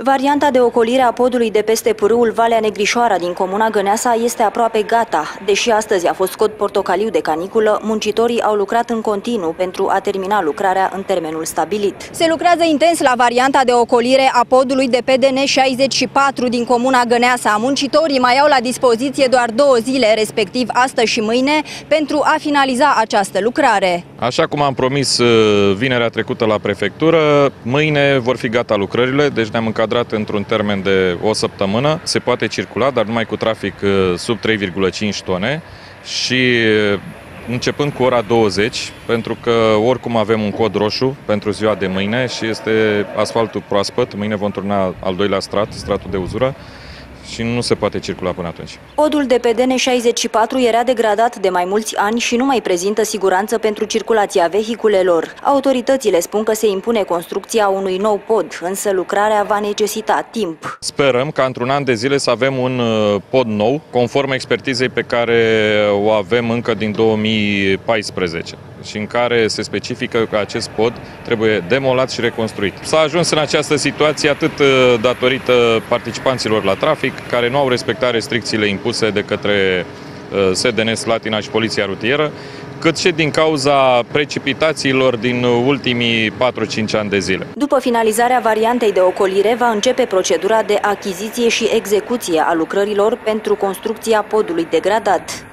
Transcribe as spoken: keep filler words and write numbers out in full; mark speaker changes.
Speaker 1: Varianta de ocolire a podului de peste pârâul Valea Negrișoara din comuna Găneasa este aproape gata. Deși astăzi a fost cod portocaliu de caniculă, muncitorii au lucrat în continuu pentru a termina lucrarea în termenul stabilit. Se lucrează intens la varianta de ocolire a podului de pe D N șaizeci și patru din comuna Găneasa. Muncitorii mai au la dispoziție doar două zile, respectiv astăzi și mâine, pentru a finaliza această lucrare.
Speaker 2: Așa cum am promis vinerea trecută la prefectură, mâine vor fi gata lucrările, deci ne-am încadrat într-un termen de o săptămână. Se poate circula, dar numai cu trafic sub trei virgulă cinci tone și începând cu ora douăzeci, pentru că oricum avem un cod roșu pentru ziua de mâine și este asfaltul proaspăt. Mâine vom turna al doilea strat, stratul de uzură, și nu se poate circula până atunci.
Speaker 1: Podul de pe D N șaizeci și patru era degradat de mai mulți ani și nu mai prezintă siguranță pentru circulația vehiculelor. Autoritățile spun că se impune construcția unui nou pod, însă lucrarea va necesita timp.
Speaker 2: Sperăm ca într-un an de zile să avem un pod nou, conform expertizei pe care o avem încă din două mii paisprezece și în care se specifică că acest pod trebuie demolat și reconstruit. S-a ajuns în această situație atât datorită participanților la trafic, care nu au respectat restricțiile impuse de către S D N Slatina și Poliția Rutieră, cât și din cauza precipitațiilor din ultimii patru-cinci ani de zile.
Speaker 1: După finalizarea variantei de ocolire, va începe procedura de achiziție și execuție a lucrărilor pentru construcția podului degradat.